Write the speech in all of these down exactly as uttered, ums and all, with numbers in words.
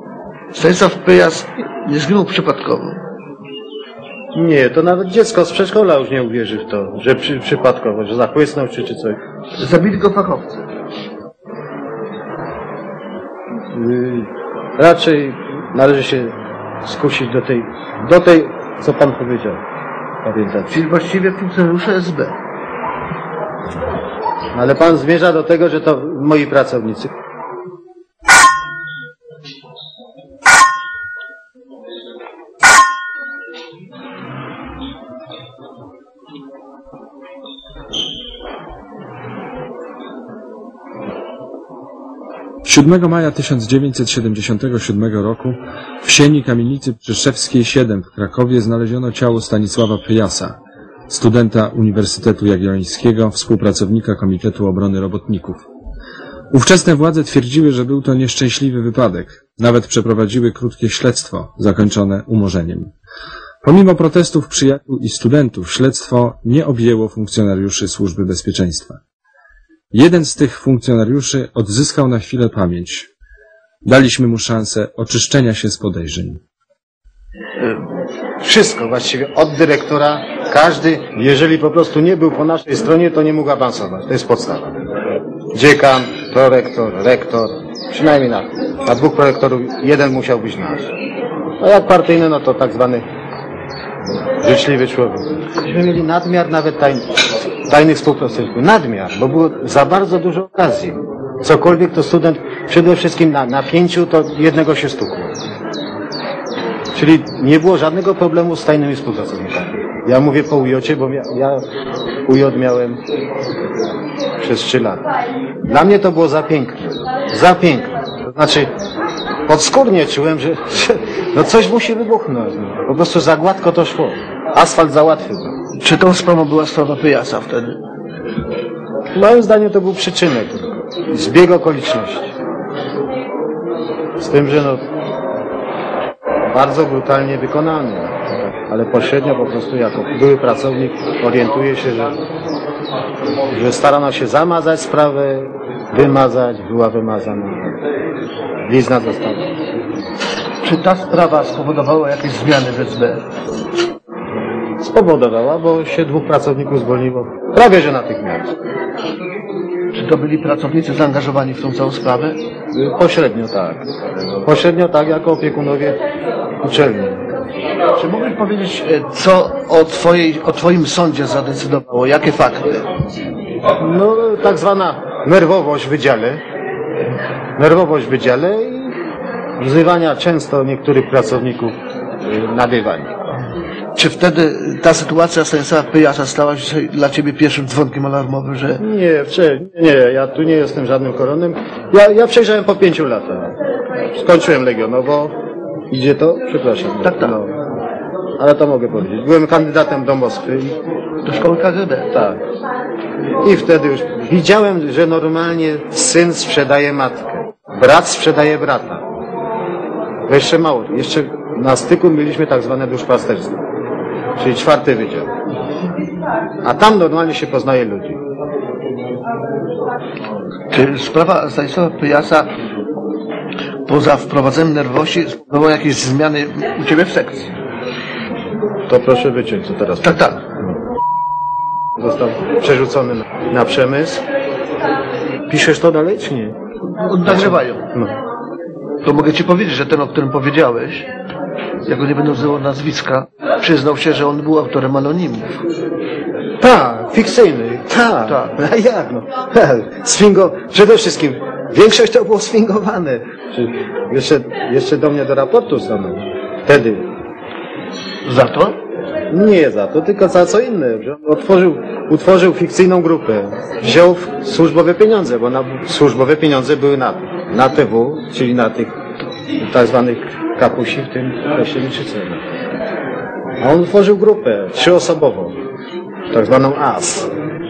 Stanisław Pyjas nie zginął przypadkowo. Nie, to nawet dziecko z przedszkola już nie uwierzy w to, że przy, przypadkowo, że zachłysnął czy, czy coś. Zabili go fachowcy. Yy, raczej należy się skusić do tej, do tej, co pan powiedział. Pamiętacie. Czyli właściwie funkcjonariusze S B. Ale pan zmierza do tego, że to moi pracownicy. siódmego maja tysiąc dziewięćset siedemdziesiątego siódmego roku w sieni kamienicy Przyszewskiej siedem w Krakowie znaleziono ciało Stanisława Pyjasa, studenta Uniwersytetu Jagiellońskiego, współpracownika Komitetu Obrony Robotników. Ówczesne władze twierdziły, że był to nieszczęśliwy wypadek. Nawet przeprowadziły krótkie śledztwo, zakończone umorzeniem. Pomimo protestów przyjaciół i studentów, śledztwo nie objęło funkcjonariuszy Służby Bezpieczeństwa. Jeden z tych funkcjonariuszy odzyskał na chwilę pamięć. Daliśmy mu szansę oczyszczenia się z podejrzeń. Wszystko właściwie, od dyrektora, każdy, jeżeli po prostu nie był po naszej stronie, to nie mógł awansować. To jest podstawa. Dziekan, prorektor, rektor, przynajmniej na, na dwóch prorektorów jeden musiał być nasz. A jak partyjny, no to tak zwany życzliwy człowiek. Myśmy mieli nadmiar nawet tajnych, tajnych współpracowników. Nadmiar, bo było za bardzo dużo okazji. Cokolwiek to student, przede wszystkim na, na pięciu, to jednego się stukło. Czyli nie było żadnego problemu z tajnymi współpracownikami. Ja mówię po ujocie, bo ja, ja ujot miałem przez trzy lata. Dla mnie to było za piękne. Za piękne. To znaczy, podskórnie czułem, że, że no coś musi wybuchnąć. No. Po prostu za gładko to szło. Asfalt załatwił. Czy tą sprawą była sprawa Pyjasa wtedy? Moim zdaniem to był przyczynek. Zbieg okoliczności. Z tym, że no bardzo brutalnie wykonany. Ale pośrednio po prostu jako były pracownik orientuje się, że, że starano się zamazać sprawę, wymazać, była wymazana. Blizna została. Czy ta sprawa spowodowała jakieś zmiany w S B? Spowodowała, bo się dwóch pracowników zwolniło prawie że natychmiast. Czy to byli pracownicy zaangażowani w tą całą sprawę? Pośrednio tak. Pośrednio tak, jako opiekunowie uczelni. Czy mógłbyś powiedzieć, co o, twojej, o twoim sądzie zadecydowało? Jakie fakty? No, tak zwana nerwowość w wydziale. Nerwowość w wydziale i wzywania często niektórych pracowników na dywanie. Czy wtedy ta sytuacja Stanisława Pyjasa stała się dla ciebie pierwszym dzwonkiem alarmowym, że... Nie, nie, ja tu nie jestem żadnym koronem. Ja, ja przejrzałem po pięciu latach. Skończyłem legionowo. Idzie to? Przepraszam. Tak, tak. No. Ale to mogę powiedzieć. Byłem kandydatem do Moskwy. Do szkoły K G B? Tak. I wtedy już widziałem, że normalnie syn sprzedaje matkę. Brat sprzedaje brata. Jeszcze mało. Jeszcze na styku mieliśmy tak zwane duszpasterstwo. Czyli czwarty wydział. A tam normalnie się poznaje ludzi. Czy sprawa Stanisława Pyjasa poza wprowadzeniem nerwowości spowodowała jakieś zmiany u ciebie w sekcji? To proszę wyciąć, co teraz. Tak, tak. Został przerzucony na, na przemysł. Piszesz to dalej, czy nie? Nagrywają. No. To mogę ci powiedzieć, że ten, o którym powiedziałeś, jak go nie będę wzywał nazwiska, przyznał się, że on był autorem anonimów. Tak, fikcyjny. Tak. Tak. A jak no? Sfingo, przede wszystkim większość to było sfingowane. Jeszcze, jeszcze do mnie do raportu stanął. Wtedy. Za to? Nie za to, tylko za co inne. Że otworzył, utworzył fikcyjną grupę. Wziął służbowe pieniądze, bo na, służbowe pieniądze były na, na T W, czyli na tych tak zwanych kapusi, w tym Kraśniewiczycy. A on utworzył grupę trzyosobową, tak zwaną A S.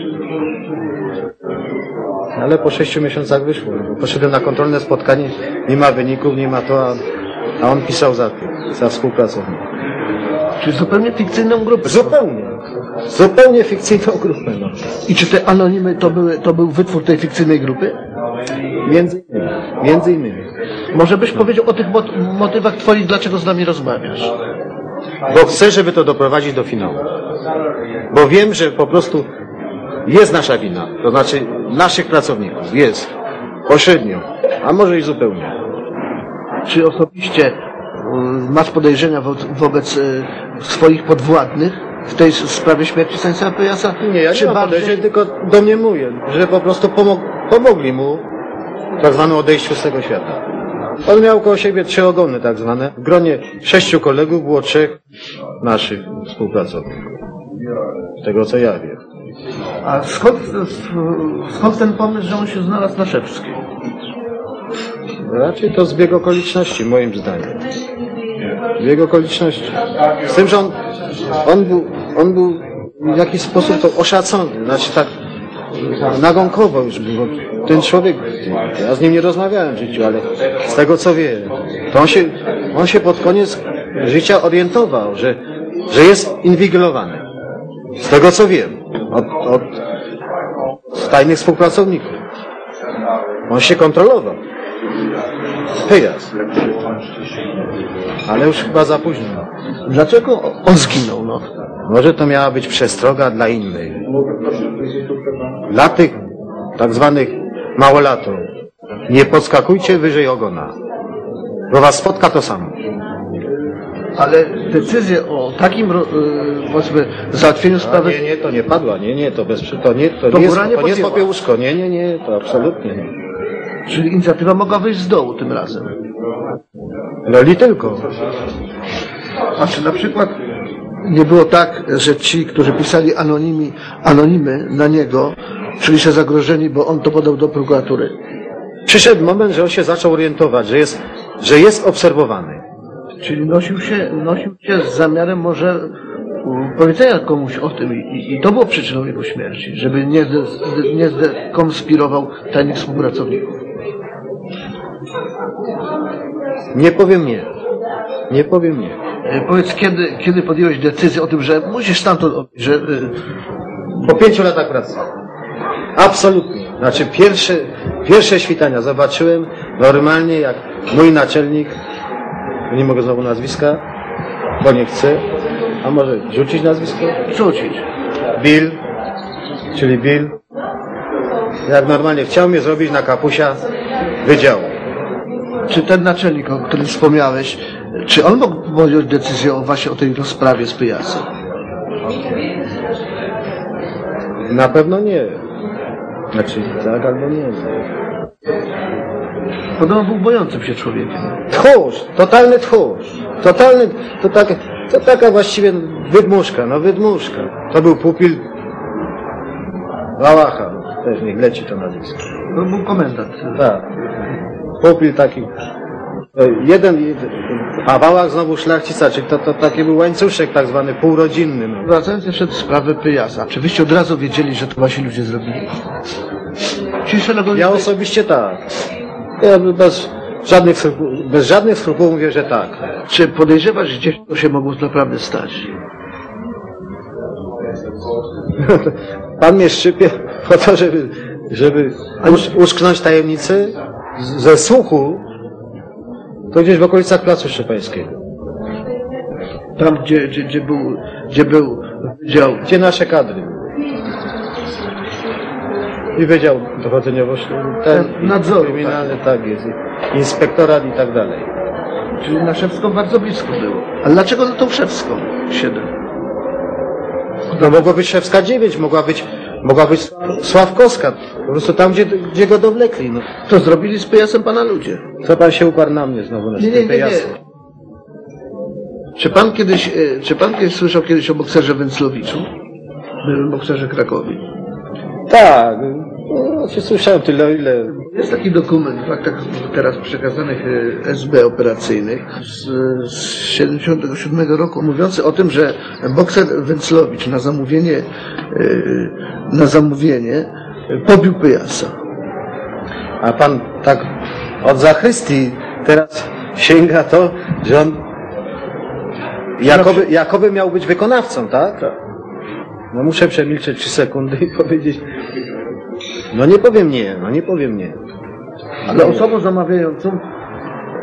Ale po sześciu miesiącach wyszło. Poszedłem na kontrolne spotkanie, nie ma wyników, nie ma to, a, a on pisał za tych, za współpracowników. Czyli zupełnie fikcyjną grupę? Zupełnie. Zupełnie fikcyjną grupę. No. I czy te anonimy to, były, to był wytwór tej fikcyjnej grupy? Między innymi. Między innymi. Może byś powiedział o tych mot motywach twoich, dlaczego z nami rozmawiasz? Bo chcę, żeby to doprowadzić do finału. Bo wiem, że po prostu jest nasza wina, to znaczy naszych pracowników, jest. Pośrednio, a może i zupełnie. Czy osobiście y, masz podejrzenia wo wobec y, swoich podwładnych w tej sprawie śmierci Stanisława Pyjasa? Nie, ja Czy nie mam bardziej- podejrzeń, tylko domniemuję, że po prostu pomog pomogli mu w tak zwanym odejściu z tego świata. On miał koło siebie trzy ogony tak zwane. W gronie sześciu kolegów było trzech naszych współpracowników. Z tego co ja wiem. A skąd, skąd ten pomysł, że on się znalazł na Szewskiej? Raczej to zbieg okoliczności, moim zdaniem. Zbieg okoliczności. Z tym, że on, on, był, on był w jakiś sposób to oszacony, znaczy tak nagonkowo już był. Ten człowiek, ja z nim nie rozmawiałem w życiu, ale z tego co wiem, to on się, on się pod koniec życia orientował, że, że jest inwigilowany. Z tego co wiem, od, od tajnych współpracowników. On się kontrolował. Pyjas. Ale już chyba za późno. Dlaczego on zginął? No? Może to miała być przestroga dla innych. Dla tych tak zwanych małolatów. Nie podskakujcie wyżej ogona. Bo was spotka to samo. Ale decyzję o takim, y, powiedzmy, załatwieniu A sprawy... nie, nie, to nie padła. Nie, nie, to bez przy- to nie, to To nie jest, góra nie to nie jest podjęła. popiełuszko. Nie, nie, nie, to absolutnie nie. Czyli inicjatywa mogła wyjść z dołu tym razem. Roli tylko. A czy na przykład nie było tak, że ci, którzy pisali anonimi, anonimy na niego, czuli się zagrożeni, bo on to podał do prokuratury? Przyszedł moment, że on się zaczął orientować, że jest, że jest obserwowany. Czyli nosił się, nosił się z zamiarem może um, powiedzenia komuś o tym i, i to było przyczyną jego śmierci, żeby nie, zde, zde, nie zdekonspirował tajnych współpracowników. Nie powiem nie. Nie powiem nie. E, Powiedz, kiedy, kiedy podjąłeś decyzję o tym, że musisz stamtąd odejść, że... y, Po pięciu latach pracy. Absolutnie. Znaczy pierwsze, pierwsze świtania zobaczyłem normalnie jak mój naczelnik, nie mogę znowu nazwiska, bo nie chcę, a może rzucić nazwisko? Rzucić. Bill, czyli Bill, jak normalnie chciał mnie zrobić na kapusia wydziału. Czy ten naczelnik, o którym wspomniałeś, czy on mógł podjąć decyzję o właśnie o tej rozprawie z Pyjasem? Na pewno nie. Znaczy tak albo nie. Podobno był bojącym się człowiekiem. Tchórz, totalny tchórz. Totalny, to, tak, to taka właściwie wydmuszka, no wydmuszka. To był pupil Wałacha, też niech leci to nazwisko. To był komendant. Tak. Pupil taki. e, Jeden, a Wałach znowu szlachcica, czyli to, to taki był łańcuszek tak zwany półrodzinny. No. Wracając jeszcze do sprawy Pyjasa, czy wyście od razu wiedzieli, że to wasi ludzie zrobili? Ci szeregowi... Ja osobiście tak. Ja bez żadnych, skrupu- bez żadnych skrupułów mówię, że tak. Czy podejrzewasz, że gdzieś to się mogło naprawdę stać? Pan mnie szczypie po to, żeby, żeby usz, uszknąć tajemnicy z- ze słuchu, to gdzieś w okolicach Placu Szczepańskiego. Tam, gdzie, gdzie, gdzie był, gdzie był wydział. Gdzie nasze kadry. I Wydział Dochodzeniowo ten Nadzoru, kryminalny, tak jest. I inspektorat i tak dalej. Czyli na Szewską bardzo blisko było. Ale dlaczego na tą Szewską siedem? No mogła być Szewska dziewięć, mogła być, mogła być Sławkowska. Po prostu tam, gdzie, gdzie go dowlekli. No. To zrobili z Pyjasem pana ludzie. Co pan się uparł na mnie znowu na Nie, nie, tym nie, pejasem? nie. Czy pan kiedyś, e, czy pan kiedyś słyszał kiedyś o bokserze Węclowiczu? Byłym bokserze Krakowi. Tak. No, się słyszałem tyle, o ile. Jest taki dokument w aktach teraz przekazanych e, S B operacyjnych z, z siedemdziesiątego siódmego roku, mówiący o tym, że bokser Węclowicz na zamówienie, e, na zamówienie e, pobił Pyjasa. A pan tak od zachrystii teraz sięga to, że on jakoby, jakoby miał być wykonawcą, tak? No muszę przemilczeć trzy sekundy i powiedzieć, no nie powiem nie, no nie powiem nie. Ale osobą zamawiającą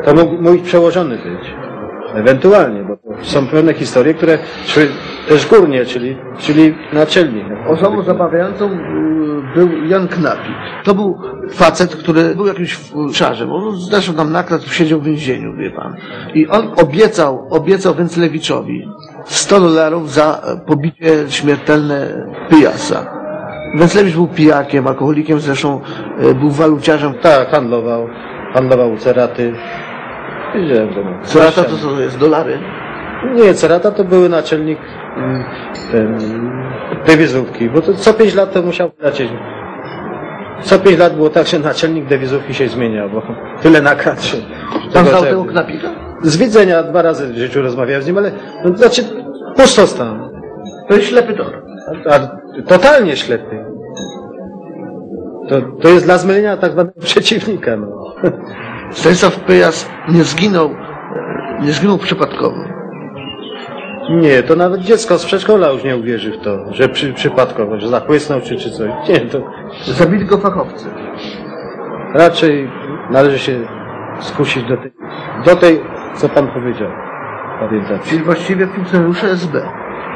To mógł mój przełożony być. Ewentualnie, bo to są pewne historie, które szły też górnie, czyli, czyli naczelnik. Osobą zabawiającą y, był Jan Knapik. To był facet, który był jakimś szarzem. On zresztą tam nakład siedział w więzieniu, wie pan. I on obiecał, obiecał Węclewiczowi sto dolarów za pobicie śmiertelne Pyjasa. Węclewicz był pijakiem, alkoholikiem, zresztą y, był waluciarzem. Tak, handlował, handlował u Ceraty. Wiedziałem to. Cerata to co to jest? Dolary? Nie, Cerata to były naczelnik mm, ten, dewizówki, bo to co pięć lat to musiał lecieć. Co pięć lat było tak, że naczelnik dewizówki się zmieniał, bo tyle nakradł się. Pan znał tego Knapika? Z widzenia dwa razy w życiu rozmawiałem z nim, ale no, znaczy pustostan. To jest ślepy tor. A, a, totalnie ślepy. To, to jest dla zmylenia tak zwanego przeciwnika. No. Stanisław Pyjas nie zginął, nie zginął przypadkowo. Nie, to nawet dziecko z przedszkola już nie uwierzy w to, że przy, przypadkowo, że zapłysnął czy, czy coś. Nie, to Zabili go fachowcy. raczej należy się skusić do tej, do tej co pan powiedział. Pamiętacie. Czyli właściwie funkcjonariusze S B.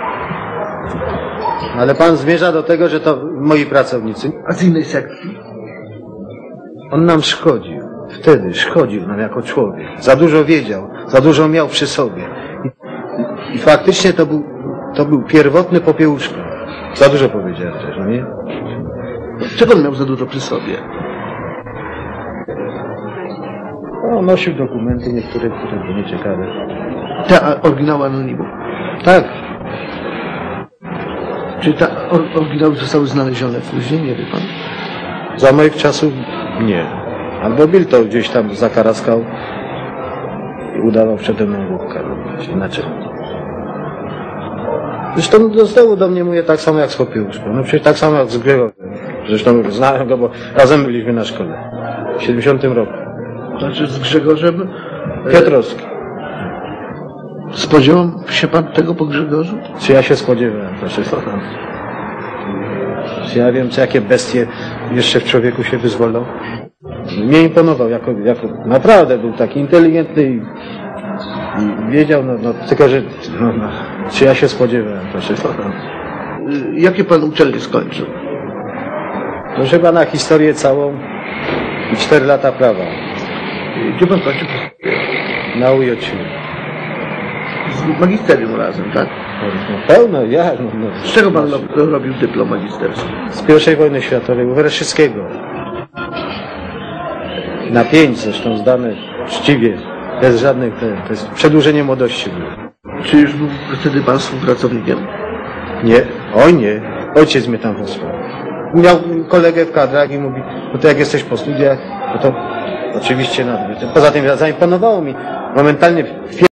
Ale pan zmierza do tego, że to moi pracownicy. A z innej sekcji? On nam szkodził. Wtedy szkodził nam jako człowiek. Za dużo wiedział, za dużo miał przy sobie. I, i faktycznie to był, to był pierwotny popiełuszka. Za dużo powiedziałem też, no nie? Czego on miał za dużo przy sobie? No, nosił dokumenty niektóre, które były nieciekawe. Te a, oryginały anonimów. Tak. Czy te or, oryginały zostały znalezione później, nie wie pan? Za moich czasów nie. Albo Bill to gdzieś tam zakaraskał i udawał przede mną główkę. Inaczej. Zresztą znowu do mnie mówię tak samo jak z Popiełuszką. No przecież tak samo jak z Grzegorzem. Zresztą znałem go, bo razem byliśmy na szkole. W siedemdziesiątym roku. Znaczy z Grzegorzem... e, Piotrowski. Spodziewał się pan tego po Grzegorzu? Czy ja się spodziewałem, proszę pana. Czy ja wiem, co jakie bestie jeszcze w człowieku się wyzwolą? Mnie imponował, jako, jako naprawdę był taki inteligentny i, i wiedział, no, no tylko, że no, no, czy ja się spodziewałem, proszę pana. Y, Jakie pan uczelnie skończył? Proszę pana, historię całą i cztery lata prawa Y, Gdzie pan kończył? na U J C. Z magisterium razem, tak? No, pełno, ja. No, no, Z czego pan lo- robił dyplom magisterski? z pierwszej wojny światowej, u Wereszyckiego. Na pięć zresztą zdane uczciwie, bez żadnych, te, to jest przedłużenie młodości było. Czy już był wtedy pan współpracownikiem? Nie, oj nie, ojciec mnie tam wysłał. Miał kolegę w kadrach i mówi, no to jak jesteś po studiach, no to oczywiście na dwie. Poza tym zaimponowało mi momentalnie w